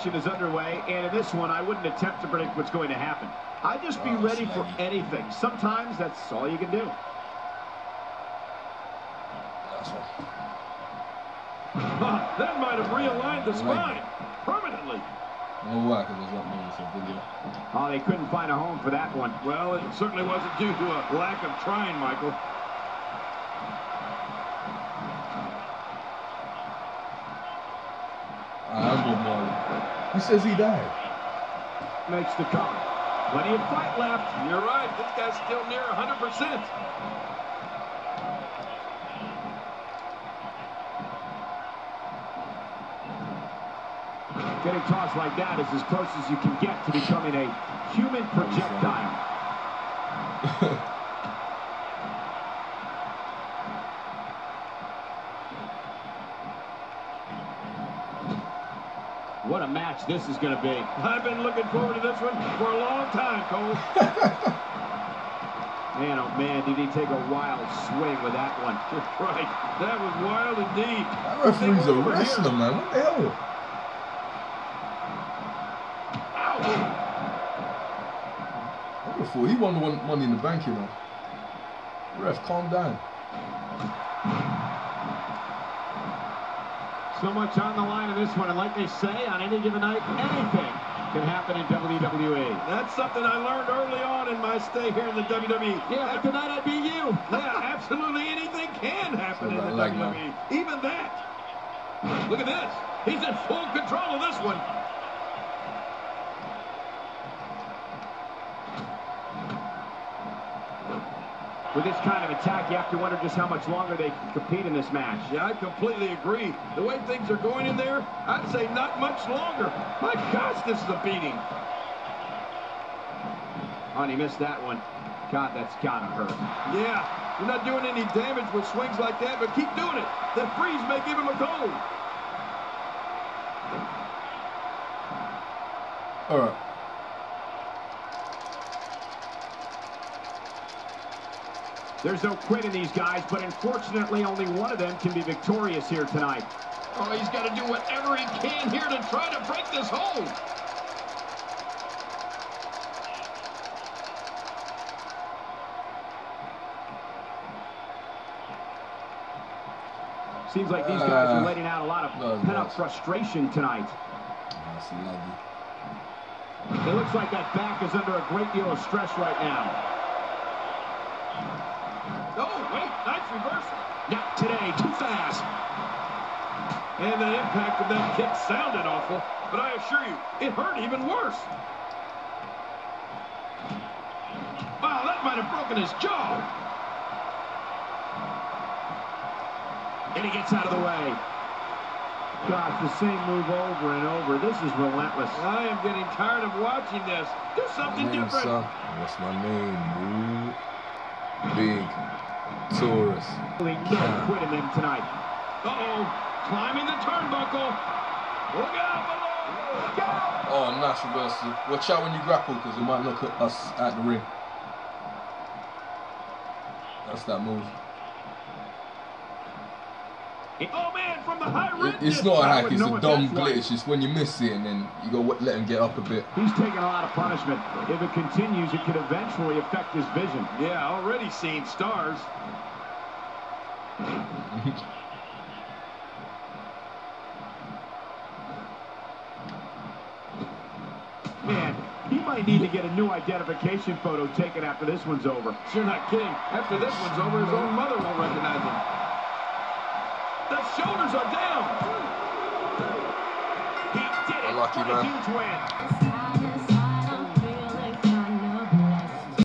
action is underway, and in this one, I wouldn't attempt to predict what's going to happen. I'd just be ready for anything. Sometimes that's all you can do. That might have realigned the spine permanently. No why, because there's not moving some video. Oh, they couldn't find a home for that one. Well, it certainly wasn't due to a lack of trying, Michael. I'm good, Marley. Who says he died? Makes the cover. Plenty of fight left. You're right. This guy's still near 100%. Getting tossed like that is as close as you can get to becoming a human projectile. What a match this is going to be. I've been looking forward to this one for a long time, Cole. Man, oh man, did he take a wild swing with that one. Right. That was wild indeed. That referee's a wrestler, man. What the hell? He won the money in the bank, you know. Ref, calm down. So much on the line in this one, and like they say, on any given night, anything can happen in WWE. That's something I learned early on in my stay here in the WWE. Yeah, tonight I beat you. Yeah, absolutely anything can happen in the WWE. Even that. Look at this. He's in full control of this one. With this kind of attack, you have to wonder just how much longer they can compete in this match. Yeah, I completely agree. The way things are going in there, I'd say not much longer. My gosh, this is a beating. Oh, and he missed that one. God, that's gotta hurt. Yeah, you're not doing any damage with swings like that, but keep doing it. The freeze may give him a cold. All right. There's no quit in these guys, but unfortunately only one of them can be victorious here tonight. Oh, he's got to do whatever he can here to try to break this hold. Seems like these guys are letting out a lot of pent-up frustration tonight. That's lovely. It looks like that back is under a great deal of stress right now. Oh, wait, nice reversal. Not today, too fast. And the impact of that kick sounded awful, but I assure you, it hurt even worse. Wow, that might have broken his jaw. And he gets out of the way. Gosh, the same move over and over. This is relentless. I am getting tired of watching this. Do something different. Son. What's my name, dude? Big Taurus. Really no quit in them tonight. Uh-oh. Climbing the turnbuckle. Look out below. Look out. Oh, nice reversal. Watch out when you grapple, because it might look at us at the ring. That's that move. Oh, man, from the high rim. It's not a hack, it's a dumb glitch. It's when you miss it and then you go let him get up a bit. He's taking a lot of punishment. If it continues, it could eventually affect his vision. Yeah, already seeing stars. Man, he might need to get a new identification photo taken after this one's over. You're not kidding. After this one's over, his own mother won't recognize him. The shoulders are down. He did it. Lucky man. Huge win.